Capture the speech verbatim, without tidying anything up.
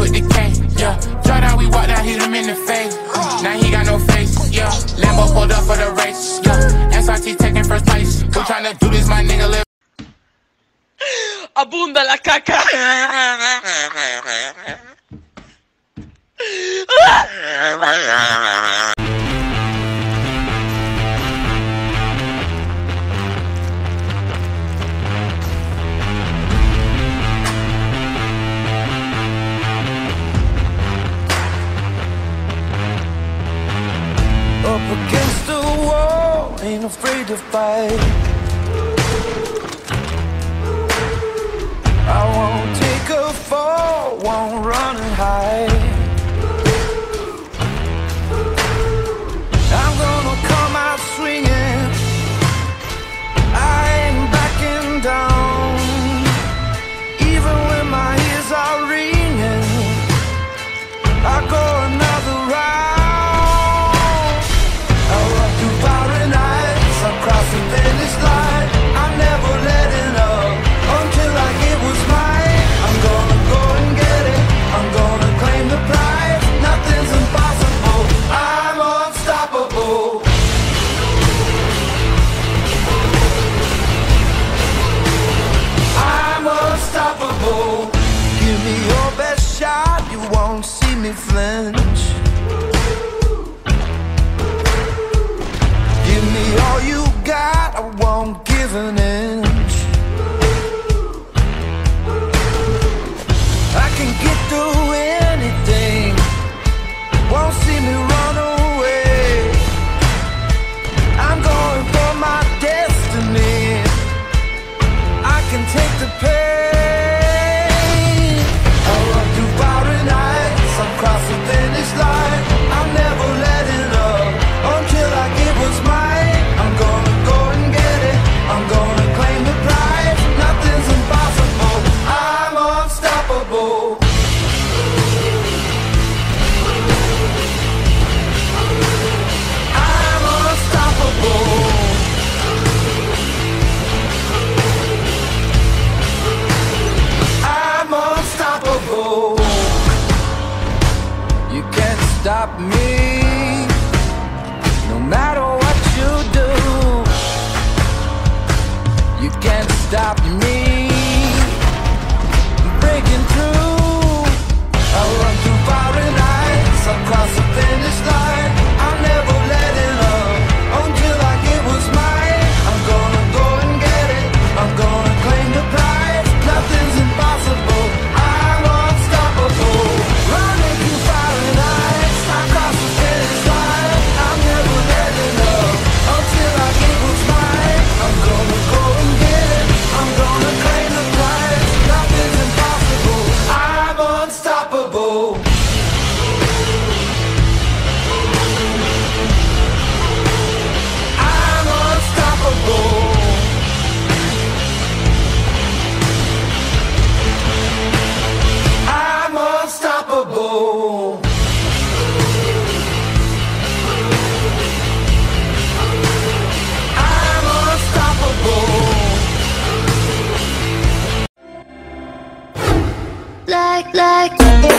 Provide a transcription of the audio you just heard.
with the K, yeah. Tried out, we walked out, hit him in the face. Now he got no face, yeah. Lambo pulled up for the race, yeah. S R T taking first place. Who tryna do this, my nigga? Live. Abunda la caca. Up against the wall, ain't afraid to fight. I won't take a fall, won't run and hide. I'm gonna come out swinging, I ain't backing down. Even when my ears are ringing, I go another round. Across the finish line, I'm never letting up until I get what's mine. I'm gonna go and get it, I'm gonna claim the prize. Nothing's impossible, I'm unstoppable. I'm unstoppable. Give me your best shot, you won't see me flinch. Give me all you got, I won't give an inch. I can get through anything, won't see me run away. I'm going for my destiny, I can take the pain. I'll run through fiery nights, I'll cross the finish line. I'm never letting up until I get what's mine. I'm gonna go and get it, I'm gonna claim the prize. Nothing's impossible, I'm unstoppable. I'm unstoppable. I'm unstoppable. You can't stop me, no matter what you do. You can't stop me breaking through. I'll run through fiery nights, I'll cross the finish line. I'm never letting up until I get what's mine. I'm gonna go and get it, I'm gonna claim the prize. Nothing's impossible, I'm unstoppable. Running through fiery nights, I'll cross the finish line. I'm never letting up until I get what's mine. I'm gonna go and get it, I'm gonna claim the prize. Nothing's impossible, I'm unstoppable. I'm unstoppable. I'm unstoppable. I'm unstoppable. Like, like